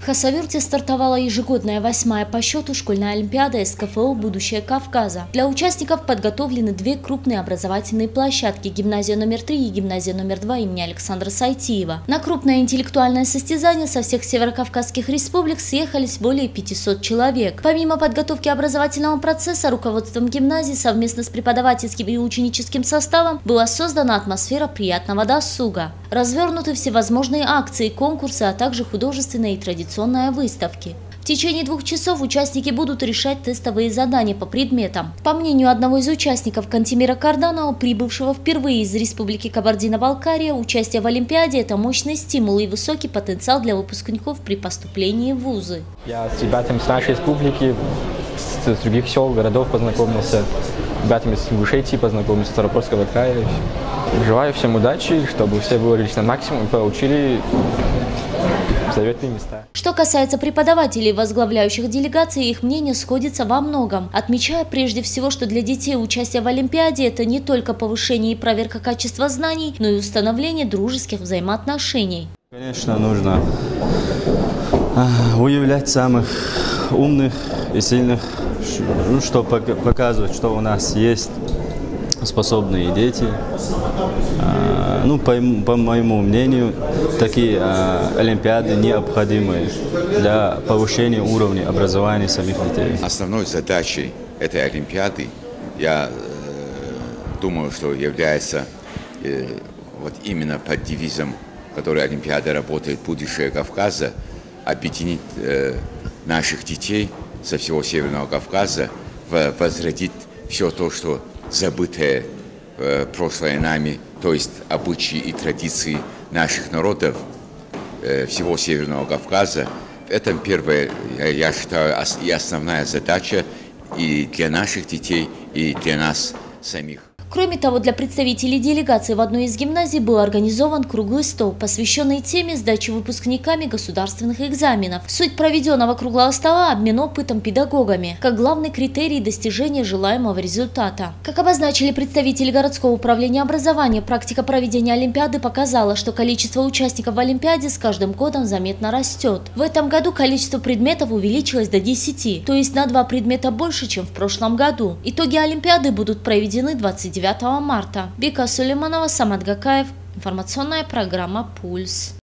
В Хасавюрте стартовала ежегодная 8-я по счету школьная олимпиада СКФУ «Будущее Кавказа». Для участников подготовлены две крупные образовательные площадки – гимназия номер 3 и гимназия номер 2 имени Александра Сайтиева. На крупное интеллектуальное состязание со всех северокавказских республик съехались более 500 человек. Помимо подготовки образовательного процесса, руководством гимназии совместно с преподавательским и ученическим составом была создана атмосфера приятного досуга. Развернуты всевозможные акции, конкурсы, а также художественные и традиционные выставки. В течение 2 часов участники будут решать тестовые задания по предметам. По мнению одного из участников Кантемира Карданова, прибывшего впервые из Республики Кабардино-Балкария, участие в Олимпиаде – это мощный стимул и высокий потенциал для выпускников при поступлении в вузы. Я с ребятами с нашей республики, с других сел, городов познакомился, с ребятами с Ингушетии познакомился, с Ставропольского края. Желаю всем удачи, чтобы все вырвались на максимум и получили заветные места. Что касается преподавателей, возглавляющих делегации, их мнение сходится во многом, отмечая прежде всего, что для детей участие в Олимпиаде – это не только повышение и проверка качества знаний, но и установление дружеских взаимоотношений. Конечно, нужно выявлять самых умных и сильных, чтобы показывать, что у нас есть способные дети. По моему мнению, такие олимпиады необходимы для повышения уровня образования самих детей. Основной задачей этой олимпиады, я думаю, что является вот именно под девизом, который олимпиада работает, «Будущее Кавказа», объединить наших детей со всего Северного Кавказа, возродить все то, что забытое прошлое нами, то есть обычаи и традиции наших народов всего Северного Кавказа. Это первая, я считаю, и основная задача и для наших детей, и для нас самих. Кроме того, для представителей делегации в одной из гимназий был организован круглый стол, посвященный теме сдачи выпускниками государственных экзаменов. Суть проведенного круглого стола – обмен опытом педагогами, как главный критерий достижения желаемого результата. Как обозначили представители городского управления образования, практика проведения Олимпиады показала, что количество участников в Олимпиаде с каждым годом заметно растет. В этом году количество предметов увеличилось до 10, то есть на 2 предмета больше, чем в прошлом году. Итоги Олимпиады будут проведены 29 марта. Бека Сулейманова, Самат Гакаев. Информационная программа «Пульс».